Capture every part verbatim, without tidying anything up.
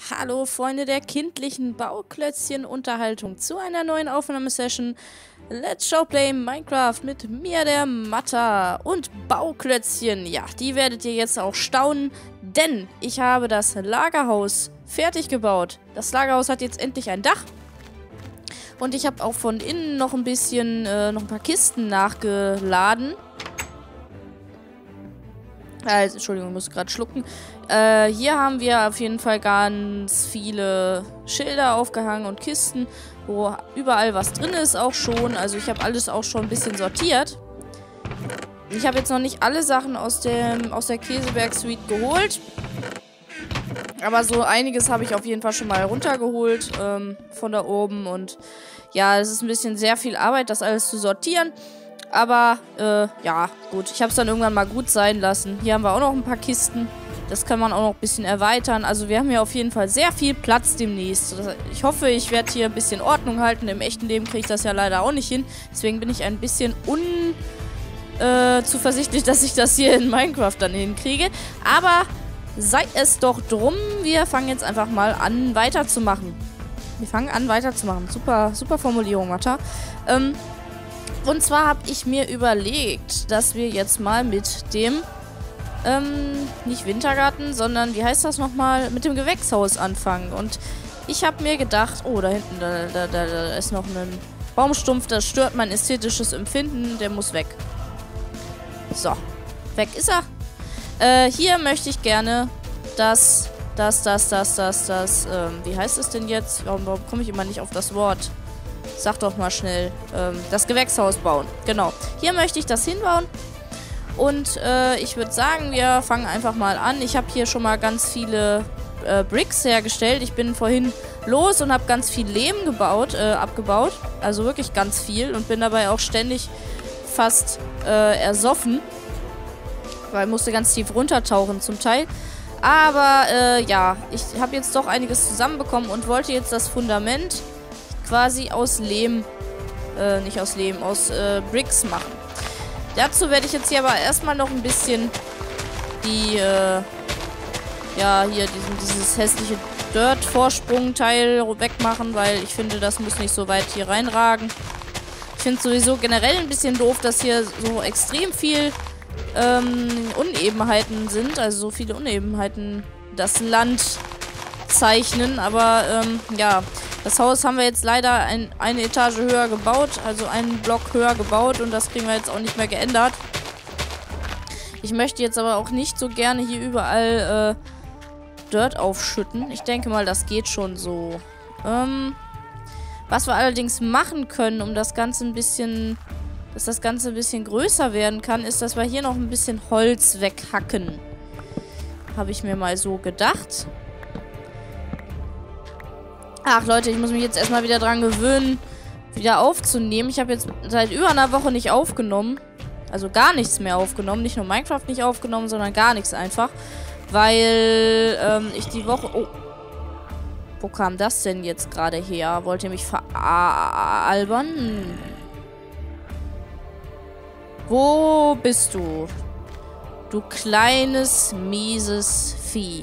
Hallo Freunde der kindlichen Bauklötzchen-Unterhaltung zu einer neuen Aufnahmesession. Let's Showplay Minecraft mit mir, der Matta, und Bauklötzchen. Ja, die werdet ihr jetzt auch staunen, denn ich habe das Lagerhaus fertig gebaut. Das Lagerhaus hat jetzt endlich ein Dach. Und ich habe auch von innen noch ein bisschen, äh, noch ein paar Kisten nachgeladen. Also, Entschuldigung, ich muss gerade schlucken. Äh, hier haben wir auf jeden Fall ganz viele Schilder aufgehangen und Kisten, wo überall was drin ist auch schon. Also ich habe alles auch schon ein bisschen sortiert. Ich habe jetzt noch nicht alle Sachen aus, dem, aus der Käseberg-Suite geholt. Aber so einiges habe ich auf jeden Fall schon mal runtergeholt ähm, von da oben. Und ja, es ist ein bisschen sehr viel Arbeit, das alles zu sortieren. Aber, äh, ja, gut. Ich habe es dann irgendwann mal gut sein lassen. Hier haben wir auch noch ein paar Kisten. Das kann man auch noch ein bisschen erweitern. Also wir haben hier auf jeden Fall sehr viel Platz demnächst. Ich hoffe, ich werde hier ein bisschen Ordnung halten. Im echten Leben kriege ich das ja leider auch nicht hin. Deswegen bin ich ein bisschen unzuversichtlich, äh, dass ich das hier in Minecraft dann hinkriege. Aber sei es doch drum. Wir fangen jetzt einfach mal an, weiterzumachen. Wir fangen an, weiterzumachen. Super, super Formulierung, Matta. Ähm... Und zwar habe ich mir überlegt, dass wir jetzt mal mit dem, ähm, nicht Wintergarten, sondern, wie heißt das nochmal, mit dem Gewächshaus anfangen. Und ich habe mir gedacht, oh, da hinten, da, da, da, da ist noch ein Baumstumpf, das stört mein ästhetisches Empfinden, der muss weg. So, weg ist er. Äh, hier möchte ich gerne, dass, das, das, das, das, das, ähm, wie heißt es denn jetzt? Warum, warum komme ich immer nicht auf das Wort? Sag doch mal schnell, ähm, das Gewächshaus bauen. Genau. Hier möchte ich das hinbauen. Und äh, ich würde sagen, wir fangen einfach mal an. Ich habe hier schon mal ganz viele äh, Bricks hergestellt. Ich bin vorhin los und habe ganz viel Lehm gebaut, äh, abgebaut. Also wirklich ganz viel. Und bin dabei auch ständig fast äh, ersoffen. Weil ich musste ganz tief runtertauchen zum Teil. Aber äh, ja, ich habe jetzt doch einiges zusammenbekommen und wollte jetzt das Fundament quasi aus Lehm, äh, nicht aus Lehm, aus äh, Bricks machen. Dazu werde ich jetzt hier aber erstmal noch ein bisschen die, äh, ja, hier diesen, dieses hässliche Dirt-Vorsprung-Teil wegmachen, weil ich finde, das muss nicht so weit hier reinragen. Ich finde sowieso generell ein bisschen doof, dass hier so extrem viel ähm, Unebenheiten sind, also so viele Unebenheiten das Land zeichnen, aber ähm, ja, das Haus haben wir jetzt leider ein, eine Etage höher gebaut, also einen Block höher gebaut und das kriegen wir jetzt auch nicht mehr geändert. Ich möchte jetzt aber auch nicht so gerne hier überall äh, Dirt aufschütten. Ich denke mal, das geht schon so. Ähm, was wir allerdings machen können, um das Ganze ein bisschen, dass das Ganze ein bisschen größer werden kann, ist, dass wir hier noch ein bisschen Holz weghacken. Habe ich mir mal so gedacht. Ach Leute, ich muss mich jetzt erstmal wieder dran gewöhnen, wieder aufzunehmen. Ich habe jetzt seit über einer Woche nicht aufgenommen. Also gar nichts mehr aufgenommen. Nicht nur Minecraft nicht aufgenommen, sondern gar nichts einfach. Weil ähm, ich die Woche... Oh. Wo kam das denn jetzt gerade her? Wollt ihr mich veralbern? Hm. Wo bist du? Du kleines, mieses Vieh.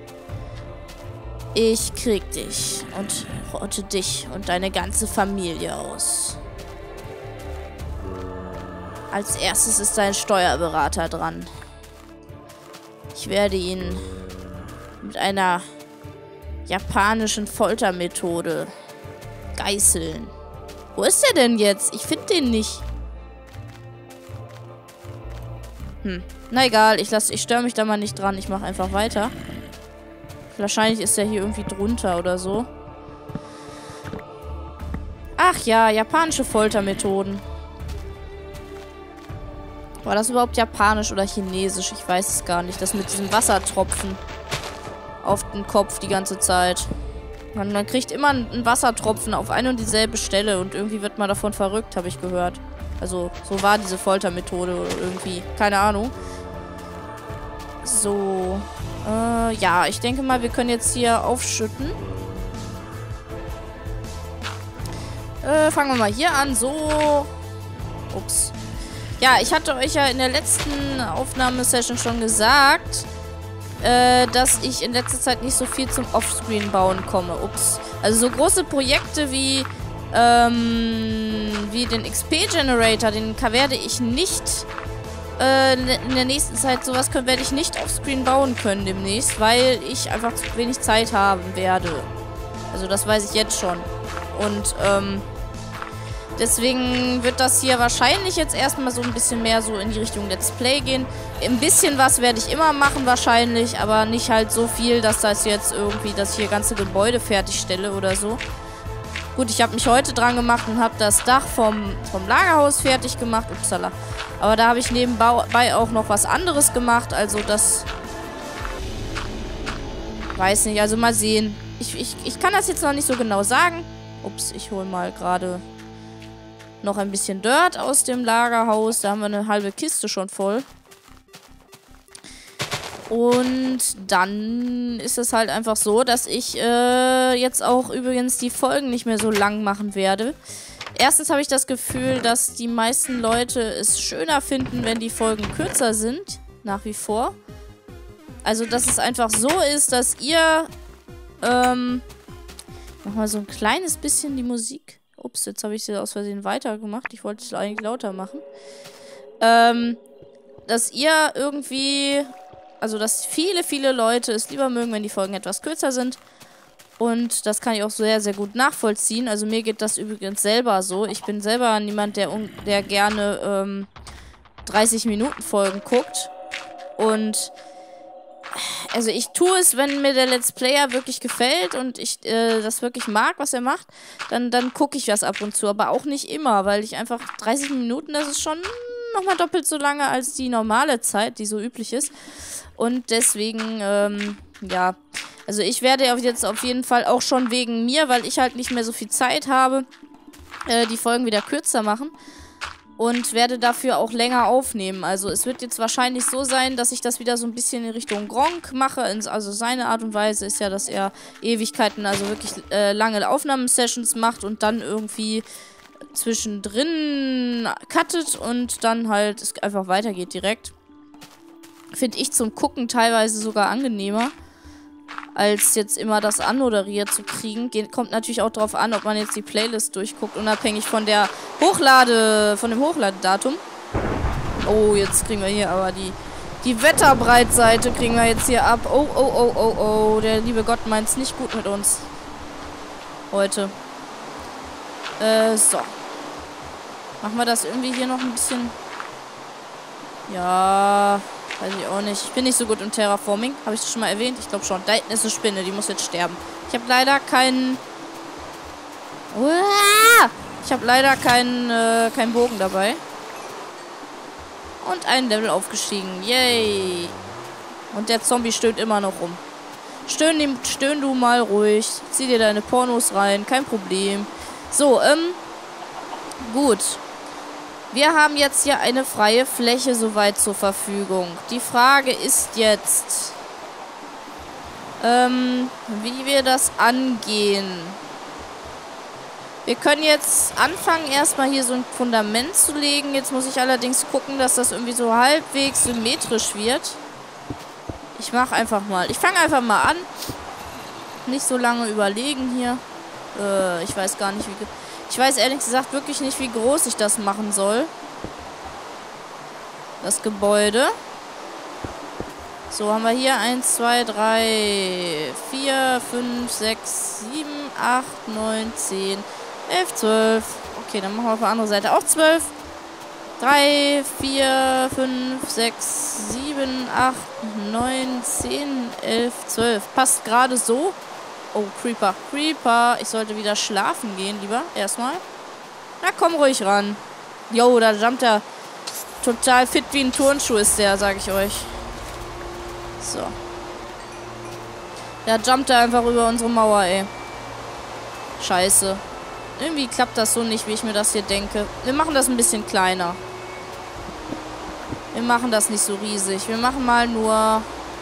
Ich krieg dich und rotte dich und deine ganze Familie aus. Als erstes ist dein Steuerberater dran. Ich werde ihn mit einer japanischen Foltermethode geißeln. Wo ist er denn jetzt? Ich finde den nicht. Hm, na egal, ich, lass, ich störe mich da mal nicht dran. Ich mache einfach weiter. Wahrscheinlich ist er hier irgendwie drunter oder so. Ach ja, japanische Foltermethoden. War das überhaupt japanisch oder chinesisch? Ich weiß es gar nicht. Das mit diesem Wassertropfen auf den Kopf die ganze Zeit. Man, man kriegt immer einen Wassertropfen auf eine und dieselbe Stelle und irgendwie wird man davon verrückt, habe ich gehört. Also, so war diese Foltermethode irgendwie. Keine Ahnung. So... Äh, ja, ich denke mal, wir können jetzt hier aufschütten. Äh, fangen wir mal hier an. So. Ups. Ja, ich hatte euch ja in der letzten Aufnahmesession schon gesagt, äh, dass ich in letzter Zeit nicht so viel zum Offscreen bauen komme. Ups. Also so große Projekte wie, ähm, wie den X P-Generator, den werde ich nicht äh, in der nächsten Zeit, sowas können, werde ich nicht offscreen bauen können demnächst, weil ich einfach zu wenig Zeit haben werde. Also das weiß ich jetzt schon. Und, ähm, deswegen wird das hier wahrscheinlich jetzt erstmal so ein bisschen mehr so in die Richtung Let's Play gehen. Ein bisschen was werde ich immer machen wahrscheinlich, aber nicht halt so viel, dass das jetzt irgendwie, dass ich hier ganze Gebäude fertigstelle oder so. Gut, ich habe mich heute dran gemacht und habe das Dach vom, vom Lagerhaus fertig gemacht. Upsala. Aber da habe ich nebenbei auch noch was anderes gemacht. Also das... Weiß nicht, also mal sehen. Ich, ich, ich kann das jetzt noch nicht so genau sagen. Ups, ich hole mal gerade noch ein bisschen Dirt aus dem Lagerhaus. Da haben wir eine halbe Kiste schon voll. Und dann ist es halt einfach so, dass ich äh, jetzt auch übrigens die Folgen nicht mehr so lang machen werde. Erstens habe ich das Gefühl, dass die meisten Leute es schöner finden, wenn die Folgen kürzer sind. Nach wie vor. Also, dass es einfach so ist, dass ihr... Ähm... Mach mal so ein kleines bisschen die Musik. Ups, jetzt habe ich sie aus Versehen weitergemacht. Ich wollte es eigentlich lauter machen. Ähm... Dass ihr irgendwie... Also, dass viele, viele Leute es lieber mögen, wenn die Folgen etwas kürzer sind. Und das kann ich auch sehr, sehr gut nachvollziehen. Also, mir geht das übrigens selber so. Ich bin selber niemand, der, der gerne ähm, dreißig Minuten Folgen guckt. Und also, ich tue es, wenn mir der Let's Player wirklich gefällt und ich äh, das wirklich mag, was er macht, dann, dann gucke ich das ab und zu. Aber auch nicht immer, weil ich einfach dreißig Minuten, das ist schon nochmal doppelt so lange als die normale Zeit, die so üblich ist. Und deswegen, ähm, ja, also ich werde jetzt auf jeden Fall auch schon wegen mir, weil ich halt nicht mehr so viel Zeit habe, äh, die Folgen wieder kürzer machen und werde dafür auch länger aufnehmen. Also es wird jetzt wahrscheinlich so sein, dass ich das wieder so ein bisschen in Richtung Gronkh mache. Also seine Art und Weise ist ja, dass er Ewigkeiten, also wirklich äh, lange Aufnahmesessions macht und dann irgendwie zwischendrin cuttet und dann halt es einfach weitergeht direkt. Finde ich zum Gucken teilweise sogar angenehmer, als jetzt immer das anmoderiert zu kriegen. Geht, kommt natürlich auch darauf an, ob man jetzt die Playlist durchguckt, unabhängig von der Hochlade, von dem Hochladedatum. Oh, jetzt kriegen wir hier aber die, die Wetterbreitseite kriegen wir jetzt hier ab. Oh, oh, oh, oh, oh, der liebe Gott meint es nicht gut mit uns. Heute. Äh, so. Machen wir das irgendwie hier noch ein bisschen... Ja... Weiß ich auch nicht. Ich bin nicht so gut im Terraforming. Habe ich das schon mal erwähnt? Ich glaube schon. Da hinten ist eine Spinne. Die muss jetzt sterben. Ich habe leider keinen... Uah! Ich habe leider keinen äh, keinen Bogen dabei. Und ein Level aufgestiegen. Yay. Und der Zombie stöhnt immer noch rum. Stöhn, stöhn du mal ruhig. Zieh dir deine Pornos rein. Kein Problem. So, ähm... Gut. Wir haben jetzt hier eine freie Fläche soweit zur Verfügung. Die Frage ist jetzt, ähm, wie wir das angehen. Wir können jetzt anfangen, erstmal hier so ein Fundament zu legen. Jetzt muss ich allerdings gucken, dass das irgendwie so halbwegs symmetrisch wird. Ich mache einfach mal. Ich fange einfach mal an. Nicht so lange überlegen hier. Äh, ich weiß gar nicht, wie... Ich weiß ehrlich gesagt wirklich nicht, wie groß ich das machen soll. Das Gebäude. So, haben wir hier eins, zwei, drei, vier, fünf, sechs, sieben, acht, neun, zehn, elf, zwölf. Okay, dann machen wir auf der anderen Seite auch zwölf. drei, vier, fünf, sechs, sieben, acht, neun, zehn, elf, zwölf. Passt gerade so. Oh, Creeper. Creeper. Ich sollte wieder schlafen gehen, lieber. Erstmal. Na, komm ruhig ran. Jo, da jumpt er. Total fit wie ein Turnschuh ist der, sag ich euch. So. Da jumpt er einfach über unsere Mauer, ey. Scheiße. Irgendwie klappt das so nicht, wie ich mir das hier denke. Wir machen das ein bisschen kleiner. Wir machen das nicht so riesig. Wir machen mal nur...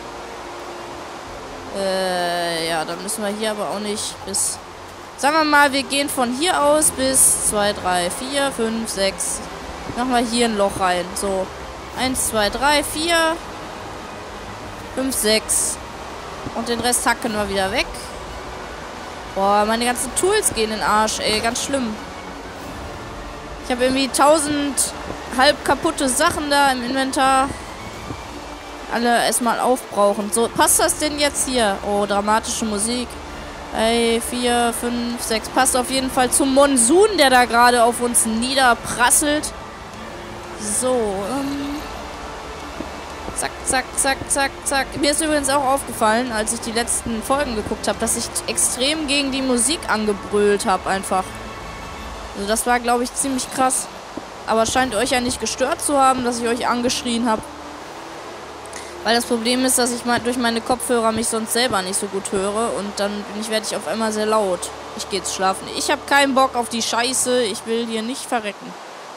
Äh, ja, dann müssen wir hier aber auch nicht bis... Sagen wir mal, wir gehen von hier aus bis zwei, drei, vier, fünf, sechs. Machen wir hier ein Loch rein. So. eins, zwei, drei, vier. fünf, sechs. Und den Rest hacken wir wieder weg. Boah, meine ganzen Tools gehen in den Arsch, ey. Ganz schlimm. Ich habe irgendwie tausend halb kaputte Sachen da im Inventar. Alle erstmal aufbrauchen. So, passt das denn jetzt hier? Oh, dramatische Musik. Ey, vier, fünf, sechs. Passt auf jeden Fall zum Monsun, der da gerade auf uns niederprasselt. So, ähm. Zack, zack, zack, zack, zack. Mir ist übrigens auch aufgefallen, als ich die letzten Folgen geguckt habe, dass ich extrem gegen die Musik angebrüllt habe, einfach. Also das war, glaube ich, ziemlich krass. Aber scheint euch ja nicht gestört zu haben, dass ich euch angeschrien habe. Weil das Problem ist, dass ich mal durch meine Kopfhörer mich sonst selber nicht so gut höre. Und dann bin ich, werde ich auf einmal sehr laut. Ich gehe jetzt schlafen. Ich habe keinen Bock auf die Scheiße. Ich will hier nicht verrecken.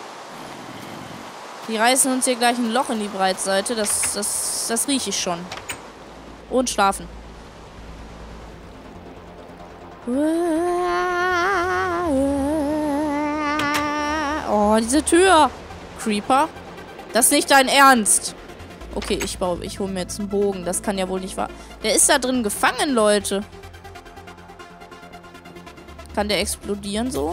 Die reißen uns hier gleich ein Loch in die Breitseite. Das, das, das rieche ich schon. Und schlafen. Oh, diese Tür. Creeper. Das ist nicht dein Ernst. Okay, ich baue, ich hole mir jetzt einen Bogen. Das kann ja wohl nicht wahr. Der ist da drin gefangen, Leute. Kann der explodieren so?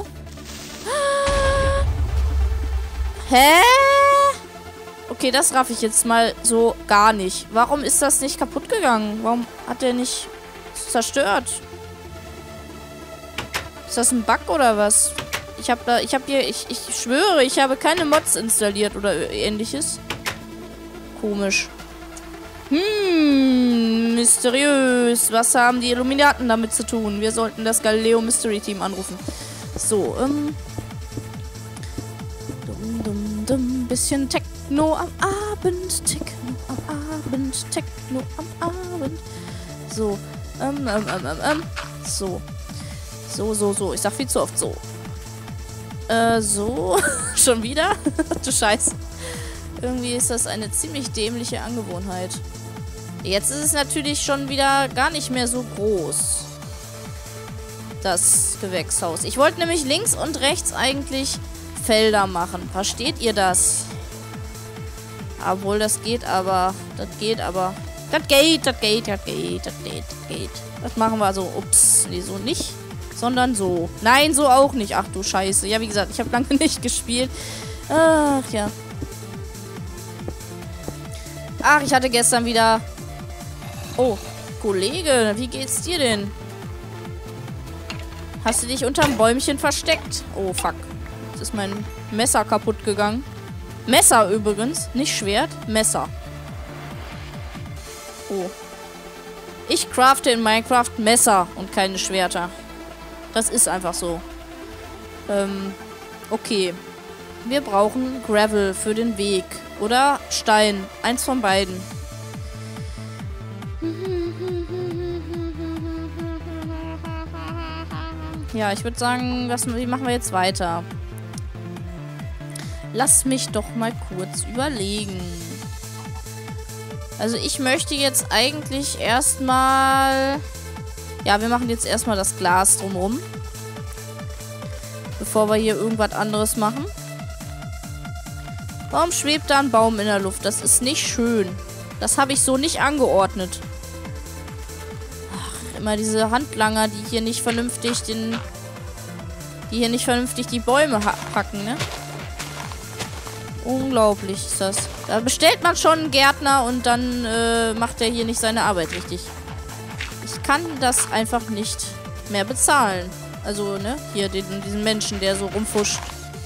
Hä? Okay, das raff ich jetzt mal so gar nicht. Warum ist das nicht kaputt gegangen? Warum hat der nicht zerstört? Ist das ein Bug oder was? Ich habe da, ich habe hier, ich, ich schwöre, ich habe keine Mods installiert oder ähnliches. Komisch. Hm, mysteriös. Was haben die Illuminaten damit zu tun? Wir sollten das Galileo Mystery Team anrufen. So, ähm. Dum, dum, dum. Bisschen Techno am Abend. Techno am Abend. Techno am Abend. So. Ähm, ähm, ähm, ähm, ähm. So. So, so, so. Ich sag viel zu oft so. Äh, so. Schon wieder? Du Scheiße. Irgendwie ist das eine ziemlich dämliche Angewohnheit. Jetzt ist es natürlich schon wieder gar nicht mehr so groß. Das Gewächshaus. Ich wollte nämlich links und rechts eigentlich Felder machen. Versteht ihr das? Obwohl, das geht aber. Das geht aber. Das geht, das geht, das geht, das geht, das geht. Das machen wir so. Ups. Nee, so nicht. Sondern so. Nein, so auch nicht. Ach du Scheiße. Ja, wie gesagt, ich habe lange nicht gespielt. Ach ja. Ach, ich hatte gestern wieder... Oh, Kollege, wie geht's dir denn? Hast du dich unterm Bäumchen versteckt? Oh, fuck. Jetzt ist mein Messer kaputt gegangen. Messer übrigens, nicht Schwert, Messer. Oh. Ich crafte in Minecraft Messer und keine Schwerter. Das ist einfach so. Ähm, okay. Wir brauchen Gravel für den Weg. Oder Stein. Eins von beiden. Ja, ich würde sagen, was, wie machen wir jetzt weiter? Lass mich doch mal kurz überlegen. Also ich möchte jetzt eigentlich erstmal... Ja, wir machen jetzt erstmal das Glas drumherum. Bevor wir hier irgendwas anderes machen. Warum schwebt da ein Baum in der Luft? Das ist nicht schön. Das habe ich so nicht angeordnet. Ach, immer diese Handlanger, die hier nicht vernünftig den... Die hier nicht vernünftig die Bäume ha hacken, ne? Unglaublich ist das. Da bestellt man schon einen Gärtner und dann äh, macht er hier nicht seine Arbeit richtig. Ich kann das einfach nicht mehr bezahlen. Also, ne? Hier, den, diesen Menschen, der so rumfuscht.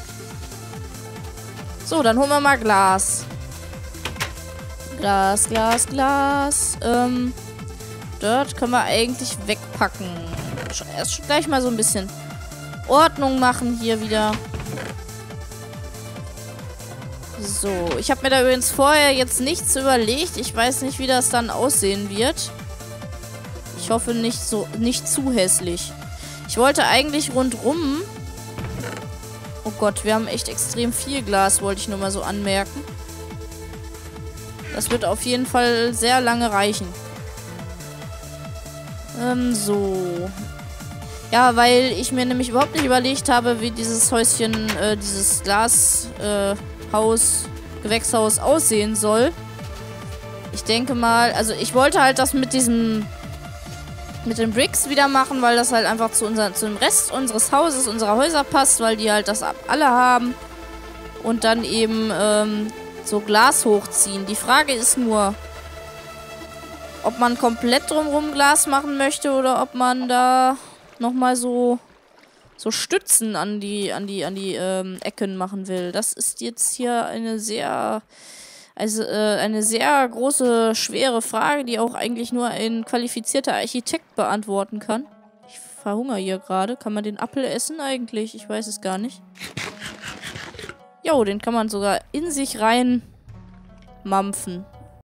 So, dann holen wir mal Glas. Glas, Glas, Glas. Ähm, dort können wir eigentlich wegpacken. Erst gleich mal so ein bisschen Ordnung machen hier wieder. So, ich habe mir da übrigens vorher jetzt nichts überlegt. Ich weiß nicht, wie das dann aussehen wird. Ich hoffe nicht so, nicht zu hässlich. Ich wollte eigentlich rundrum... Oh Gott, wir haben echt extrem viel Glas, wollte ich nur mal so anmerken. Das wird auf jeden Fall sehr lange reichen. Ähm, so. Ja, weil ich mir nämlich überhaupt nicht überlegt habe, wie dieses Häuschen, äh, dieses Glashaus, äh, Gewächshaus aussehen soll. Ich denke mal, also ich wollte halt das mit diesem, mit den Bricks wieder machen, weil das halt einfach zu, unser, zu dem Rest unseres Hauses, unserer Häuser passt, weil die halt das alle haben. Und dann eben ähm, so Glas hochziehen. Die Frage ist nur, ob man komplett drumherum Glas machen möchte oder ob man da nochmal so, so Stützen an die, an die, an die ähm, Ecken machen will. Das ist jetzt hier eine sehr... Also äh, eine sehr große, schwere Frage, die auch eigentlich nur ein qualifizierter Architekt beantworten kann. Ich verhungere hier gerade. Kann man den Apfel essen eigentlich? Ich weiß es gar nicht. Jo, den kann man sogar in sich rein mampfen.